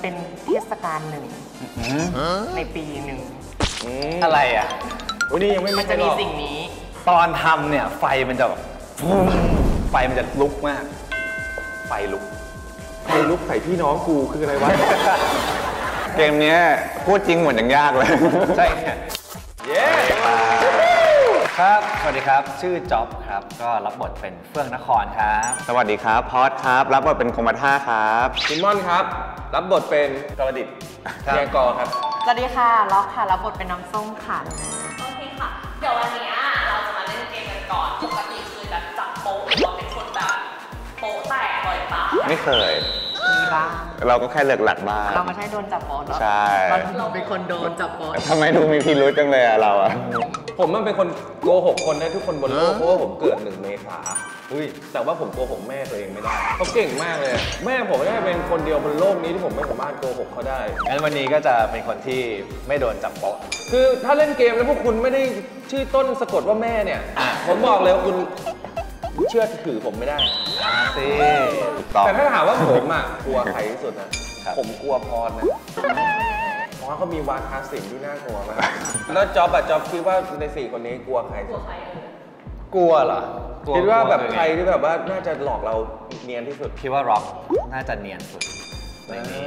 เป็นเทศกาลหนึ่งในปีหนึ่งอะไรอ่ะวันนี้ยังไม่มันจะมีสิ่งนี้ตอนทำเนี่ยไฟมันจะแบบไฟมันจะลุกมากไฟลุกใส่พี่น้องกูคืออะไรวะเกมนี้พูดจริงเหมือนยังยากเลยใช่เนี่ยเย้ครับสวัสดีครับชื่อจ๊อบครับก็รับบทเป็นเฟื่องนครครับสวัสดีครับพอดครับรับบทเป็นคมท่าครับซิมอนครับรับบทเป็นกรดิตแยงกอครับสวัสดีค่ะล็อกค่ะรับบทเป็นน้ำส้มค่ะโอเคค่ะเดี๋ยววันนี้เราจะมาเล่นเกมกันก่อนปกติคือแบบจับโป๊ะหรือว่าเป็นคนแบบโป๊ะแตกบ่อยปะไม่เคยมีบ้างเราก็แค่เลือกหลักบ้างเราไม่ใช่โดนจับโป๊ะหรอใช่เราเป็นคนโดนจับโป๊ะทำไมดูมีพิรุธจังเลยอะเราอะผมมันเป็นคนโกหกคนได้ทุกคนบนโลกเพราะว่าผมเกิด1 เมษายนแต่ว่าผมโกหกแม่ตัวเองไม่ได้เขาเก่งมากเลยแม่ผมได้เป็นคนเดียวบนโลกนี้ที่ผมไม่สามารถโกหกเขาได้งั้นวันนี้ก็จะเป็นคนที่ไม่โดนจับโป๊ะคือถ้าเล่นเกมแล้วพวกคุณไม่ได้ชื่อต้นสะกดว่าแม่เนี่ยผมบอกเลยว่าคุณเชื่อถือผมไม่ได้สิแต่ถ้าถามว่าผมอ่ะกลัวใครที่สุดนะผมกลัวพรนะเพราะเขามีวาทศิลป์ที่น่ากลัวมากแล้วจ๊อบคิดว่าใน4 คนนี้กลัวใครสุดกลัวเหรอคิดว่าแบบใครที่แบบว่าน่าจะหลอกเราเนียนที่สุดคิดว่าร็อกน่าจะเนียนสุดในนี้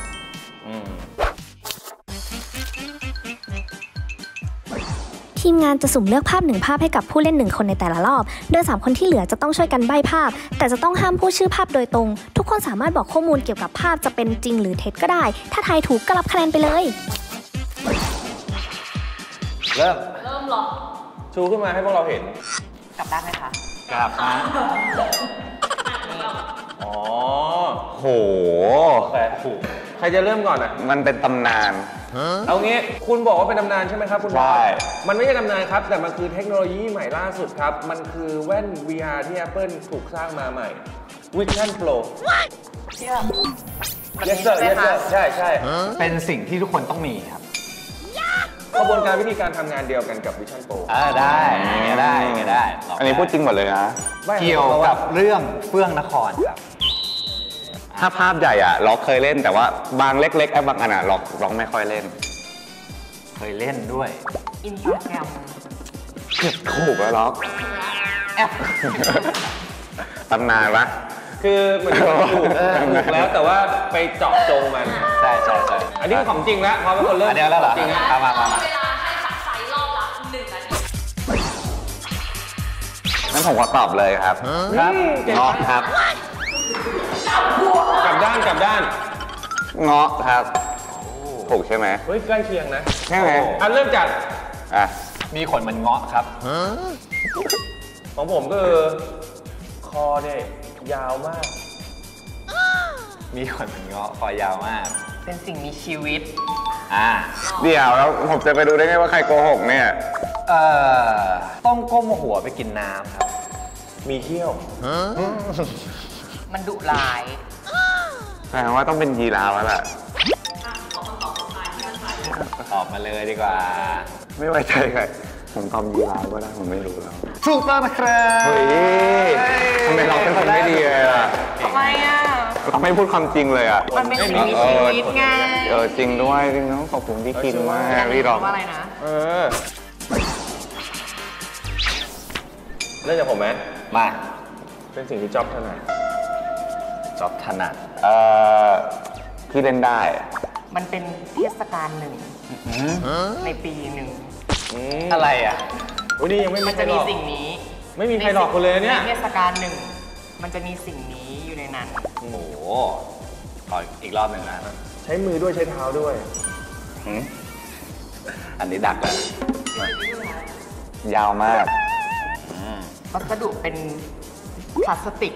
ทีมงานจะสุ่มเลือกภาพ1 ภาพให้กับผู้เล่น1 คนในแต่ละรอบโดย3 คนที่เหลือจะต้องช่วยกันใบ้ภาพแต่จะต้องห้ามพูดชื่อภาพโดยตรงทุกคนสามารถบอกข้อมูลเกี่ยวกับภาพจะเป็นจริงหรือเท็จก็ได้ถ้าทายถูกก็รับคะแนนไปเลยเริ่มหรอชูขึ้นมาให้พวกเราเห็นกลับได้ไหมคะกลับนะอ๋อโหใครจะเริ่มก่อนอ่ะมันเป็นตำนานเอางี้คุณบอกว่าเป็นตำนานใช่ไหมครับคุณบอยมันไม่ใช่ตำนานครับแต่มันคือเทคโนโลยีใหม่ล่าสุดครับมันคือแว่น VR ที่ Apple ถูกสร้างมาใหม่ Vision Pro Yes sir Yes sir ใช่เป็นสิ่งที่ทุกคนต้องมีครับกระบวนการวิธีการทำงานเดียวกันกับ Vision Pro ได้อย่างเงี้ยได้อันนี้พูดจริงหมดเลยนะเกี่ยวกับเรื่องเฟื่องนครครับถ้าภาพใหญ่อะล็อกเคยเล่นแต่ว่าบางเล็กๆบางอันอะล็อกไม่ค่อยเล่นเคยเล่นด้วย Instagram เกือบถูกแล้วล็อกแอปตำนานปะคือมันถูกแล้วแต่ว่าไปเจาะจงมันใช่อันนี้ของจริงแล้วพอเป็นคนเริ่มอันนี้แล้วเหรอจริงนะมาเวลาให้ซักไซส์รอบละ1 นาทีงั้นผมขอตอบเลยครับเงาะครับกลับด้านเงาะครับถูกใช่ไหมเฮ้ยใกล้เคียงนะใช่ไหมเริ่มจากมีขนเหมือนเงาะครับของผมก็คือคอเนี่ยยาวมากมีขนเหมือนเงาะคอยาวมากเป็นสิ่งมีชีวิตเดี๋ยวแล้วผมจะไปดูได้ไงว่าใครโกหกเนี่ยต้องก้มหัวไปกินน้ำครับมีเขี้ยวมันดุร้ายแปลว่าต้องเป็นยีราฟแล้วแหละตอบมาเลยดีกว่าไม่ไว้ใจใครผมตอบยีราฟก็ได้ผมไม่รู้แล้วถูกต้องนะครับเฮ้ยทำไมเราเป็นคนไม่ดีเลยอ่ะทำไมอ่ะเราไม่พูดความจริงเลยอ่ะมันเป็นสิ่งมีชีวิตไงจริงด้วยจริงน้องขอบคุณที่กินมากพี่รองว่าอะไรนะเริ่มจากผมไหมมาเป็นสิ่งที่จ๊อบถนัดที่เล่นได้มันเป็นเทศกาลหนึ่งในปีหนึ่งอะไรอ่ะวันนี้ยังไม่มันจะมีสิ่งนี้ไม่มีใครหลอกคุณเลยเนี่ยเทศกาลหนึ่งมันจะมีสิ่งนี้อยู่ในนั้นโอ้โหขออีกรอบหนึ่งนะใช้มือด้วยใช้เท้าด้วยอันนี้ดักแล้วยาวมากวัสดุเป็นพลาสติก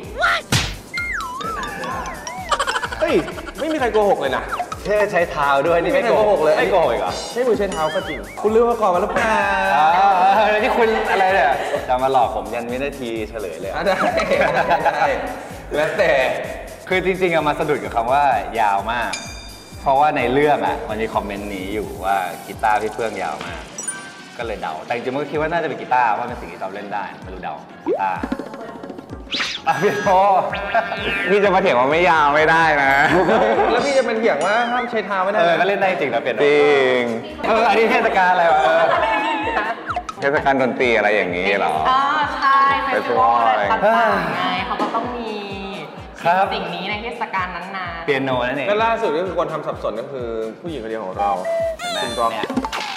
เฮ้ยไม่มีใครโกหกเลยนะใช้เท้าด้วยนี่ไม่โกหกเลยไม่โกหกเหรอใช้มือใช้เท้าก็จริงคุณลืมมาก่อนมาแล้วเปล่าที่คุณอะไรเนี่ยจะมาหลอกผมยันวินาทีเฉลยเลยได้แล้วแต่คือจริงๆมาสะดุดกับคำว่ายาวมากเพราะว่าในเรื่องมันมีคอมเมนต์นี้อยู่ว่ากีตาร์พี่เฟื่องยาวมากก็เลยเดาแต่จริงๆก็คิดว่าน่าจะเป็นกีตาร์เพราะเป็นสิ่งที่เราเล่นได้ไม่รู้เดากีตาร์เปียโนพี่จะมาเถียงว่าไม่ยาวไม่ได้นะแล้วพี่จะเป็นเถียงว่าห้ามใช้เท้าไม่ได้ก็เล่นได้จริงนะเปียโนจริงอันนี้เทศกาลอะไรวะเทศกาลดนตรีอะไรอย่างนี้เหรอใช่เฟสติวัลอะไรต่างๆไงเขาก็ต้องมีครับสิ่งนี้ในเทศกาลนั้นเปียโนนั่นเองก็ล่าสุดก็คือคนทำสับสนก็คือผู้หญิงคนเดียวของเราคุณร็อกเนี่ย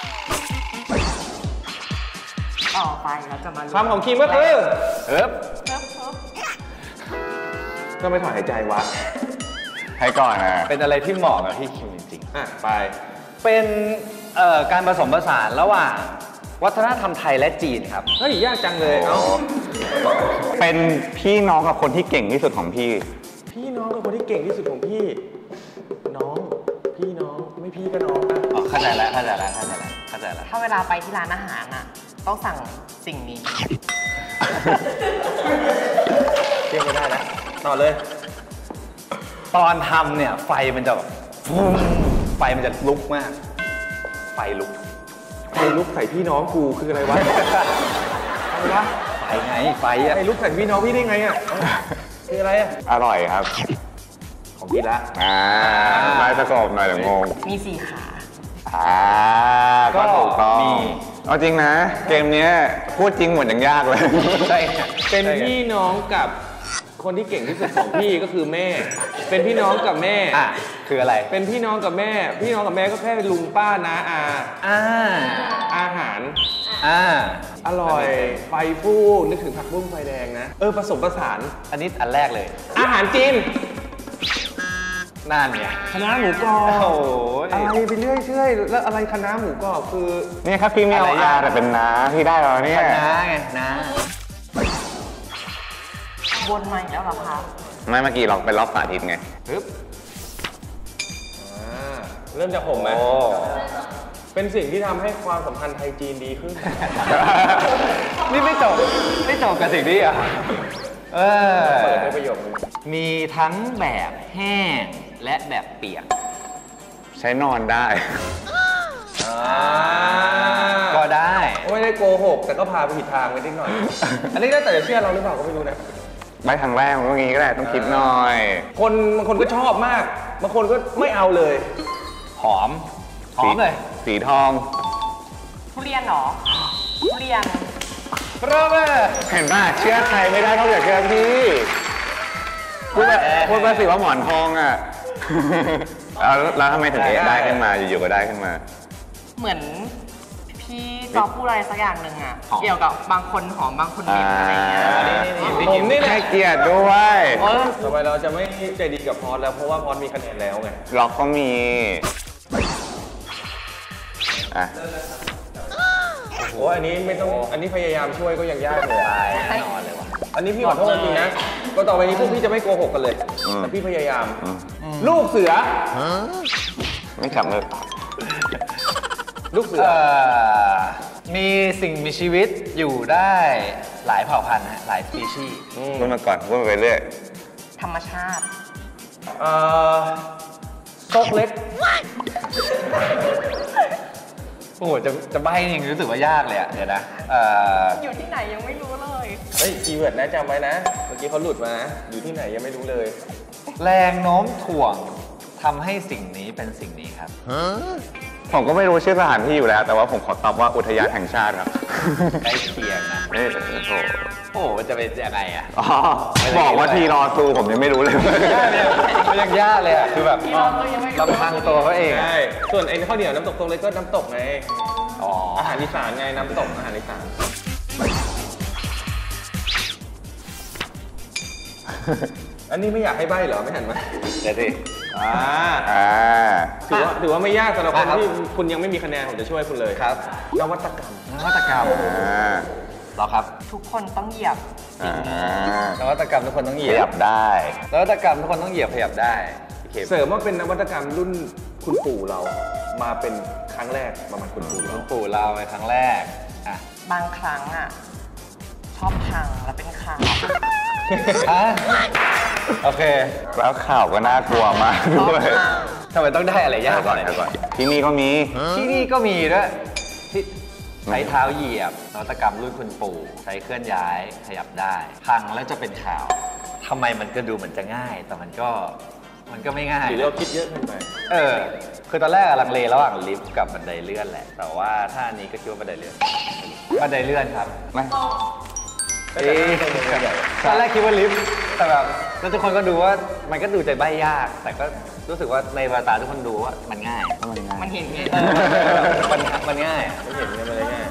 ต่อไปเราจะมาความของคิมก็คือเอ๊บก็ไม่ถอนหายใจวะให้ก่อนนะเป็นอะไรที่เหมาะกับพี่คิมจริงอ่ะไปๆเป็นการผสมผสานระหว่างวัฒนธรรมไทยและจีนครับเฮ้ยยากจังเลยเอ้าเป็นพี่น้องกับคนที่เก่งที่สุดของพี่พี่น้องกับคนที่เก่งที่สุดของพี่ น้องพี่น้องไม่พี่ก็น้องนะอ๋อเข้าใจแล้วถ้าเวลาไปที่ร้านอาหารอ่ะต้องสั่งสิ่งนี้เทียบไม่ได้แล้วต่อเลยตอนทำเนี่ยไฟมันจะแบบฟูมไฟมันจะลุกมาก ไฟลุกไอ้ลุกใส่พี่น้องกูคืออะไรวะ อะไรวะไฟไง ไฟอะไอ้ลุกใส่พี่น้องพี่ได้ไงอ่ะคืออะไรอ่ะอร่อยครับของพี่ละได้ประกอบหน่อยเดี๋ยวงงมี4 ขาก็ถูกต้องเอาจริงนะ เกมเนี้ยพูดจริงหมดยังยากเลยใช่เป็นพี่น้องกับคนที่เก่งที่สุดของพี่ก็คือแม่ เป็นพี่น้องกับแม่อ่ะคืออะไรเป็นพี่น้องกับแม่ พี่น้องกับแม่ก็แค่เป็นลุงป้าน้าอาอ่าอาหาร อร่อย ไฟฟู่นึกถึงผักบุ้งไฟแดงนะ ผสมผสานอันนี้อันแรกเลยอาหารจีนนั่นไงคณะหมูกรอบโอ้ยอะไรไปเรื่อยเชื่อยแล้วอะไรคณะหมูกรอบคือเนี่ยครับพี่ไม่เอาอะไรอาอ่ะแต่เป็นน้าพี่ได้แล้วเนี่ยน้าไงน้าวนมาอีกแล้วเหรอคะไม่เมื่อกี้เราเป็นรอบสาธิตไงปึ๊บเริ่มจากผมไหมโอ้เป็นสิ่งที่ทำให้ความสัมพันธ์ไทยจีนดีขึ้นนี่ไม่จบกับสิ่งนี้อ่ะเปิดได้ประโยคนึงมีทั้งแบบแห้งและแบบเปียกใช้นอนได้ก็ได้ไม่ได้โกหกแต่ก็พาไปผิดทางไปนิดหน่อย อันนี้แล้วแต่จะเชื่อเราหรือเปล่าก็ไม่รู้นะใบทางแรกมันก็งี้ก็ได้ต้องคิดหน่อยคนบางคนก็ชอบมาก บางคนก็ไม่เอาเลยหอมเลยสีทองทุเรียนเหรอ ทุเรียนโรเบอร์เห็นป่ะเชื่อใครไม่ได้เท่ากับเชื่อพี่พูดมาสิว่าหมอนทองอ่ะ แล้วทำไมถึงได้ขึ้นมาอยู่ๆก็ได้ขึ้นมาเหมือนพี่จอพูดอะไรสักอย่างหนึ่งอ่ะ เกี่ยวกับบางคนหอมบางคนเหม็นอะไรเงี้ยผมนี่แหละให้เกียรติด้วยต่อไปเราจะไม่ใจดีกับพอสแล้วเพราะว่าพอสมีคะแนนแล้วไงล็อกก็มีอ่ะโอ้อันนี้ไม่ต้อง อันนี้พยายามช่วยก็ยังยากเลยแน่นอนเลยว่ะอันนี้พี่ขอโทษจริงนะ ก็ต่อไปนี้พวกพี่จะไม่โกหกกันเลย แต่พี่พยายาม ลูกเสือไม่กลับเลยลูกเสือมีสิ่งมีชีวิตอยู่ได้หลายเผ่าพันธุ์ฮะหลายสปีชีส์พูดมาก่อนพูดมาไปเรื่อยธรรมชาติซกเล็กโอ้โหจะใบ้จริงรู้สึกว่ายากเลยอ่ะ เดี๋ยวนะอยู่ที่ไหนยังไม่รู้เลยเฮ้ยคีย์เวิร์ดนะจำไว้นะ เมื่อกี้เขาหลุดมานะ อยู่ที่ไหนยังไม่รู้เลยแรงโน้มถ่วงทำให้สิ่งนี้เป็นสิ่งนี้ครับผมก็ไม่รู้ชื่อสถานที่อยู่แล้ว แต่ว่าผมขอตอบว่าอุทยานแห่งชาติครับใกล้เคียงนะโอ้โหโอ้โหมันจะเป็นยังไงอ่ะอ๋อบอกว่าทีรอซูผมยังไม่รู้เลยมันยังยากเลยอ่ะ คือแบบลำพังตัวเขาเองใช่ ส่วนไอ้ข้าวเหนียวน้ำตกตรงเล็กก็น้ำตกไงอ๋ออาหารอีสานไงน้ำตกอาหารอีสาน อันนี้ไม่อยากให้ใบ้เหรอไม่หันมาเดี๋ยวสิถือว่าไม่ยากสำหรับคนครับที่คุณยังไม่มีคะแนนผมจะช่วยคุณเลยครับนวัตกรรมนวัตกรรมเหรอครับทุกคนต้องเหยียบนวัตกรรมทุกคนต้องเหยีขยยับบได้นวัตกรรมทุกคนต้องเหยียบขยับได้โอเคเสริมว่าเป็นนวัตกรรมรุ่นคุณปู่เรามาเป็นครั้งแรกประมาณคุณปู่หลเราวงปู่เราในครั้งแรกอ่ะบางครั้งอ่ะ ชอบพังแล้วเป็นข่าวโอเคแล้วข่าวก็น่ากลัวมากด้วยทำไมต้องได้อะไรยากก่อนที่นี่ก็มีที่นี่ก็มีด้วยใช้เท้าเหยียบนวัตกรรมรุ่นคุณปู่ใช้เคลื่อนย้ายขยับได้พังแล้วจะเป็นข่าวทำไมมันก็ดูเหมือนจะง่าย แต่มันก็ไม่ง่ายหรือเราคิดเยอะเกินไปคือตอนแรกลังเลระหว่างลิฟต์กับบันไดเลื่อนแหละ แต่ว่าถ้าอันนี้ก็คิดว่าบันไดเลื่อนครับไม่ตอนแรกคิดว่าลิฟต์แต่แบบแล้วทุกคนก็ดูว่ามันก็ดูใจใบ้ยาก แต่ก็รู้สึกว่าในเวลาตาทุกคนดูว่ามันง่ายมันเห็นไงมันง่ายไม่เห็นไงมันเลยง่าย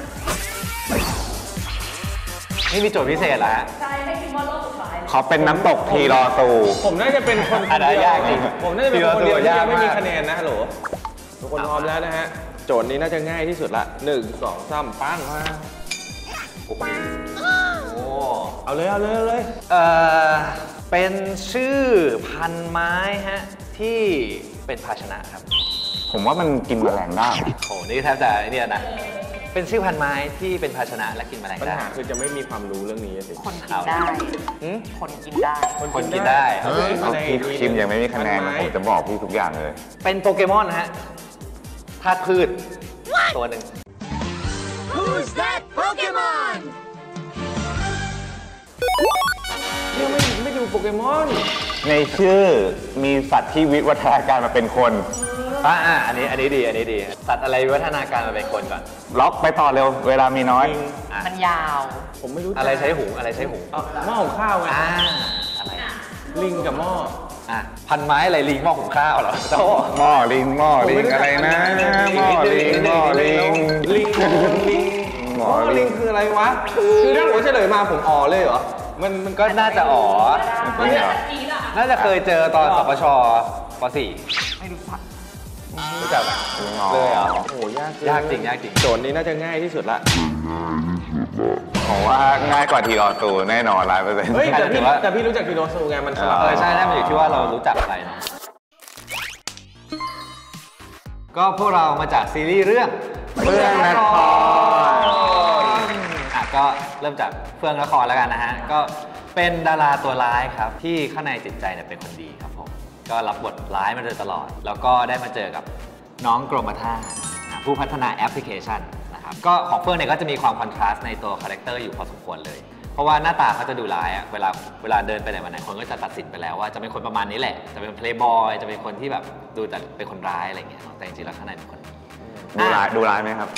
นี่มีโจทย์พิเศษแล้วฮะใช่ให้คิดว่ารอบสุดท้ายขอเป็นน้ำตกทีรอซูผมน่าจะเป็นคนอันนั้นยากจริงผมน่าจะเป็นคนเดียวที่ยังไม่มียากมากคะแนนนะฮัลโหลทุกคนพร้อมแล้วนะฮะโจทย์นี้น่าจะง่ายที่สุดละ1 2 3ปั้งมาโอ้โหเอาเลยเป็นชื่อพันไม้ฮะที่เป็นภาชนะครับผมว่ามันกินแมลงได้โอ้นี่แทบจะเนี่ยนะเป็นชื่อพันไม้ที่เป็นภาชนะและกินแมลงปัญได้หาคือจะไม่มีความรู้เรื่องนี้สิคนกินได้ คนกินได้คนกินได้เอาเลยเอาพี่คิมยังไม่มีคะแนนนะผมจะบอกพี่ทุกอย่างเลยเป็นโปเกมอนฮะธาตุพืชตัวหนึ่งเนี่ยไม่ดูโปเกมอนในชื่อมีสัตว์ที่วิวัฒนาการมาเป็นคนอันนี้ดีสัตว์อะไรวิวัฒนาการมาเป็นคนก่อนล็อกไปต่อเร็ว เวลามีน้อยมันยาวผมไม่รู้อะไรใช้หูหม้อหุงข้าวไงอะไรลิงกับหม้อพันไม้อะไรลิงหม้อหุงข้าวเหรอโตหม้อลิงอะไรนะ หม้อลิงลิงหม้อลิงคืออะไรวะ คือถ้าผมเฉลยมาผมอ๋อเลยเหรอ มันก็น่าจะอ๋อมันจะกีดอ่ะน่าจะเคยเจอตอนสปชป .4 ไม่รู้จักรู้จักไหมเลยเหรอโอ้โหยากยากจริงโจทย์นี้น่าจะง่ายที่สุดละผมว่าง่ายกว่าทีรอซูแน่นอน100% เฮ้ยแต่พี่รู้จักทีโรซูไงมันสลับใช่ได้มันอยู่ที่ว่าเรารู้จักอะไรเนาะก็พวกเรามาจากซีรีส์เรื่องเฟื่องนครก็เริ่มจากเฟื่องนครแล้วกันนะฮะก็เป็นดาราตัวร้ายครับที่ข้างในจิตใจเนี่ยเป็นคนดีครับผมก็รับบทร้ายมาโดยตลอด แล้วก็ได้มาเจอกับน้องกรมท่าผู้พัฒนาแอปพลิเคชันนะครับก็ของเฟื่องเนี่ยก็จะมีความคอนทราสต์ในตัวคาแรคเตอร์อยู่พอสมควรเลยเพราะว่าหน้าตาเขาจะดูร้ายเวลาเดินไปไหนมาไหนคนก็จะตัดสินไปแล้วว่าจะเป็นคนประมาณนี้แหละจะเป็นเพลย์บอยจะเป็นคนที่แบบดูแต่เป็นคนร้ายอะไรเงี้ยแต่จริงๆแล้วข้างในเป็นคนดีดูร้ายไหมครับ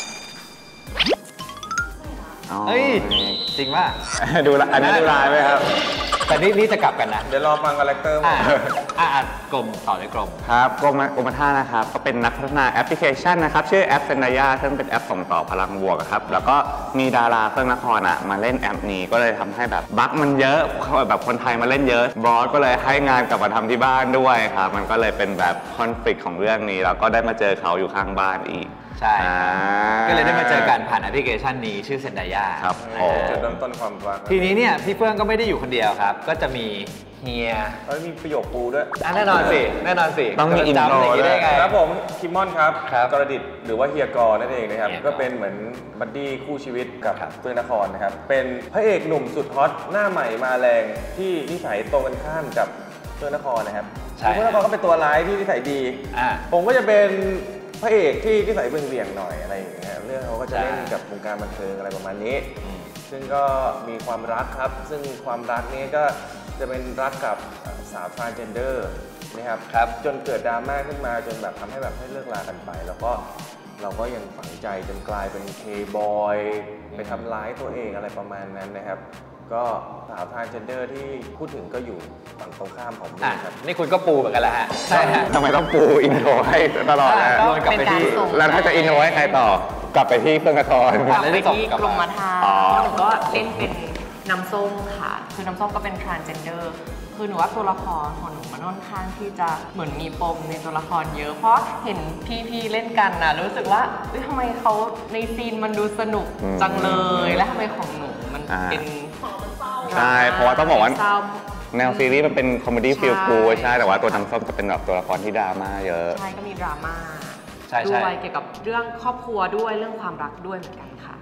เฮ้ยจริงป่ะอันนี้ดูร้ายไหมครับแต่นี่จะกลับกันนะเดี๋ยวรอฟังคาแรคเตอร์กลมต่อด้วยกลมครับกรมท่านะครับก็เป็นนักพัฒนาแอปพลิเคชันนะครับชื่อแอปเซนดายาซึ่งเป็นแอปส่งต่อพลังบวกครับแล้วก็มีดาราเฟื่องนครมาเล่นแอปนี้ก็เลยทำให้แบบบั๊กมันเยอะแบบคนไทยมาเล่นเยอะบอสก็เลยให้งานกลับมาทำที่บ้านด้วยครับมันก็เลยเป็นแบบคอนฟ lict ของเรื่องนี้แล้วก็ได้มาเจอเขาอยู่ข้างบ้านอีกใช่ก็เลยได้มาเจอกันผ่านแอปพลิเคชันนี้ชื่อเซนดายาครับจุดเริ่มต้นความรักทีนี้เนี่ยพี่เฟื่องก็ไม่ได้อยู่คนเดียวครับก็จะมีเฮียแล้วมีประโยคปูด้วยแน่นอนสิต้องมีจะจำอย่างนี้ได้ไงครับผมคิมมอนครับครับกรดิตหรือว่าเฮียกอนั่นเองนะครับเฮียกอก็เป็นเหมือนบัดดี้คู่ชีวิตกับเฟื่องนครนะครับเป็นพระเอกหนุ่มสุดฮอตหน้าใหม่มาแรงที่นิสัยตรงกันข้ามกับเฟื่องนครนะครับเฟื่องนครก็เป็นตัวร้ายที่นิสัยดี ผมก็จะเป็นพระเอกที่นิสัยเบี่ยงๆหน่อยอะไรอย่างเงี้ยเรื่องเขาก็จะเล่นกับวงการบันเทิงอะไรประมาณนี้ซึ่งก็มีความรักครับซึ่งความรักนี้ก็จะเป็นรักกับสาวทรานเจนเดอร์นะครับจนเกิดดราม่าขึ้นมาจนแบบทำให้แบบให้เลิกลากันไปแล้วก็เราก็ยังฝังใจจนกลายเป็นเคบอยไปทำร้ายตัวเองอะไรประมาณนั้นนะครับก็สาวทรานเจนเดอร์ที่พูดถึงก็อยู่ฝั่งตรงข้ามของผมครับนี่คุณก็ปูเหมือนกันแล้วฮะใช่ฮะทำไมต้องปูอินโทรให้ตลอดนะโยนกลับไปที่แล้วถ้าจะอินโทรให้ใครต่อกลับไปที่เฟื่องนครกลับไปที่กรมท่าอ๋อหนูก็เล่นเป็นน้ำส้มค่ะ คือน้ำส้มก็เป็น transgender คือหนูว่าตัวละครของหนูมันค่อนข้างที่จะเหมือนมีปมในตัวละครเยอะ เพราะเห็นพี่ๆเล่นกันนะรู้สึกว่าทำไมเขาในซีนมันดูสนุกจังเลย และทำไมของหนูมันเป็นใช่เพราะว่าต้องบอกว่าเศร้แนวซีรีส์มันเป็นคอมเมดี้ใช่ฟีลกูดใช่แต่ว่าตัวน้ำส้มจะเป็นแบบตัวละครที่ดราม่าเยอะใช่ก็มีดราม่าใช่ด้วยเกี่ยวกับเรื่องครอบครัวด้วยเรื่องความรักด้วยเหมือนกันค่ะ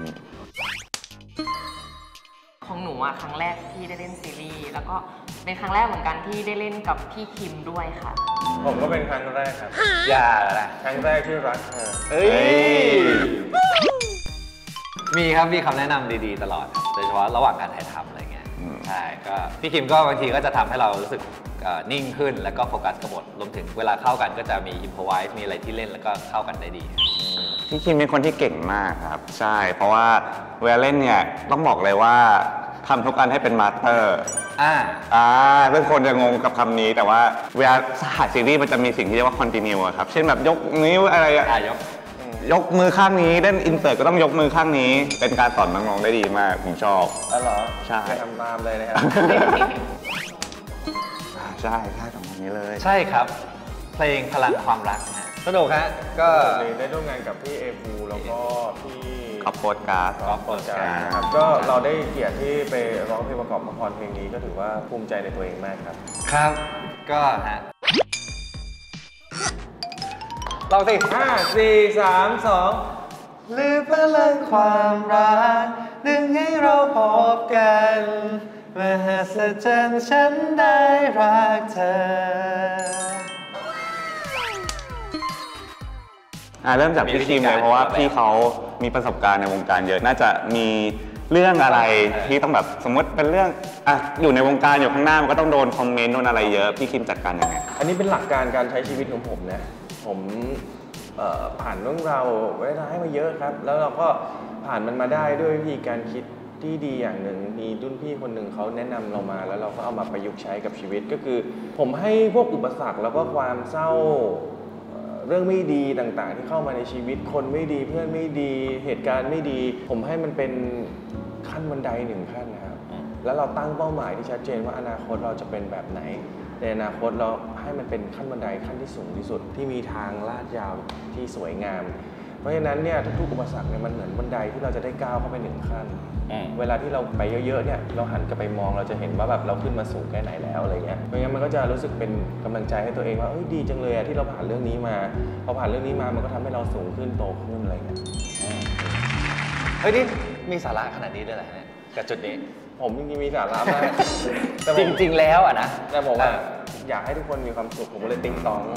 ของหนูอะครั้งแรกที่ได้เล่นซีรีส์แล้วก็เป็นครั้งแรกเหมือนกันที่ได้เล่นกับพี่คิมด้วยค่ะผมก็เป็นครั้งแรกครับอย่าละครั้งแรกที่รักเธอเอ้ยมีครับมีคำแนะนำดีๆตลอดโดยเฉพาะระหว่างการถ่ายทำอะไรเงี้ยใช่ก็พี่คิมก็บางทีก็จะทำให้เรารู้สึกนิ่งขึ้นแล้วก็โฟกัสกับบทรวมถึงเวลาเข้ากันก็จะมีอิมพอไวส์มีอะไรที่เล่นแล้วก็เข้ากันได้ดีพี่คิมเป็นคนที่เก่งมากครับใช่เพราะว่าเวลาเล่นเนี่ยต้องบอกเลยว่าทำทุกอันให้เป็นมาสเตอร์เรื่องคนจะงงกับคำนี้แต่ว่าเวลาถ่ายซีรีส์มันจะมีสิ่งที่เรียกว่าคอนติเนียครับเช่นแบบยกนิ้วอะไรยกมือข้างนี้เล่นอินเสิร์ตก็ต้องยกมือข้างนี้เป็นการสอนน้องๆได้ดีมากผมชอบอ๋อเหรอใช่ทำตามเลยนะครับใช่ตรงนี้เลยใช่ครับเพลงพลังความรักนะสนุกฮะก็ได้ร่วมงานกับพี่เอฟูแล้วก็พี่ออฟโปดการ์ดครับก็เราได้เกียรติที่ไปร้องเพลงประกอบละครเพลงนี้ก็ถือว่าภูมิใจในตัวเองมากครับครับก็ฮะลองสิ 5 4 3 2 หรือพลังความรักดึงให้เราพบกันมหัศจรรย์ฉันได้รักเธอเริ่มจากพี่คิมเลยเพราะว่าพี่เขามีประสบการณ์ในวงการเยอะน่าจะมีเรื่องอะไรที่ต้องแบบสมมติเป็นเรื่องอยู่ในวงการอยู่ข้างหน้ามันก็ต้องโดนคอมเมนต์โดนอะไรเยอะพี่คิมจัดการยังไงอันนี้เป็นหลักการการใช้ชีวิตของผมนะผมผ่านเรื่องราวร้ายมาเยอะครับแล้วเราก็ผ่านมันมาได้ด้วยวิธีการคิดที่ดีอย่างหนึ่งมีรุ่นพี่คนหนึ่งเขาแนะนำเรามาแล้วเราก็เอามาประยุกต์ใช้กับชีวิตก็คือผมให้พวกอุปสรรคแล้วก็ความเศร้าเรื่องไม่ดีต่างๆที่เข้ามาในชีวิตคนไม่ดีเพื่อนไม่ดีเหตุการณ์ไม่ดีผมให้มันเป็นขั้นบันได1 ขั้นนะครับแล้วเราตั้งเป้าหมายที่ชัดเจนว่าอนาคตเราจะเป็นแบบไหนในอนาคตเราให้มันเป็นขั้นบันไดขั้นที่สูงที่สุดที่มีทางลาดยาวที่สวยงามเพราะฉะนั้นเนี่ยทุกๆอุปสรรคเนี่ยมันเหมือนบันไดที่เราจะได้ก้าวเข้าไป1 ขั้นเวลาที่เราไปเยอะๆเนี่ยเราหันกลับไปมองเราจะเห็นว่าแบบเราขึ้นมาสูงแค่ไหนแล้วอะไรเงี้ยเพราะงั้นมันก็จะรู้สึกเป็นกำลังใจให้ตัวเองว่าดีจังเลยที่เราผ่านเรื่องนี้มาพอผ่านเรื่องนี้มามันก็ทำให้เราสูงขึ้นโตขึ้นอะไรเงี้ยนี่มีสาระขนาดนี้ด้วยเหรอฮะกับจุดนี้ผมจริงๆมีสาระมากจริงๆแล้วนะแต่ผมว่าอยากให้ทุกคนมีความสุขผมเลยติ๊งตอง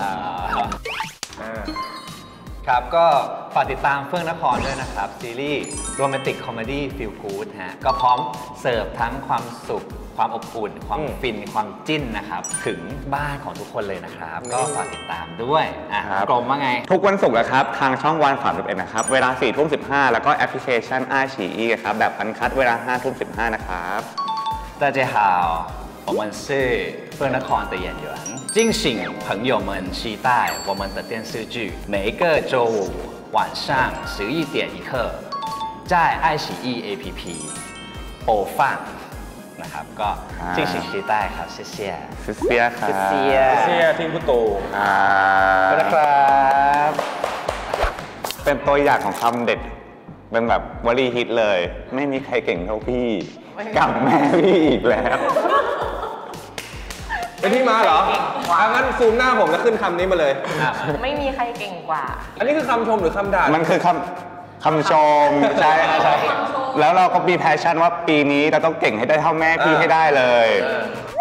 ครับก็ฝากติดตามเฟื่องนครด้วยนะครับซีรีส์โรแมนติกคอมเมดี้ฟีลกู๊ดฮะก็พร้อมเสิร์ฟทั้งความสุขความอบอุ่นความฟินความจิ้นนะครับถึงบ้านของทุกคนเลยนะครับก็ฝากติดตามด้วยกลมว่าไงทุกวันศุกร์นะครับทางช่องวัน31นะครับเวลา 4:15 แล้วก็แอปพลิเคชันiQIYIครับแบบอันคัทเวลา 5:15 นะครับ大家好我们是เฟื่องนคร的演员敬请朋友们期待我们的电视剧每一个周五晚上11点1刻在爱奇艺 APP 播放นะครับก็敬请期待ครับ谢谢ครับเสียทีมผู้โตนะครับเป็นตัวอย่างของคำเด็ดเป็นแบบวลีฮิตเลยไม่มีใครเก่งเท่าพี่กับแม่พี่อีกแล้วเป็นที่มาเหรองั้นซูมหน้าผมแล้วขึ้นคำนี้มาเลยไม่มีใครเก่งกว่าอันนี้คือคำชมหรือคำด่ามันคือคำชมใช่แล้วเราก็มีแพชชั่นว่าปีนี้เราต้องเก่งให้ได้เท่าแม่พี่ให้ได้เลย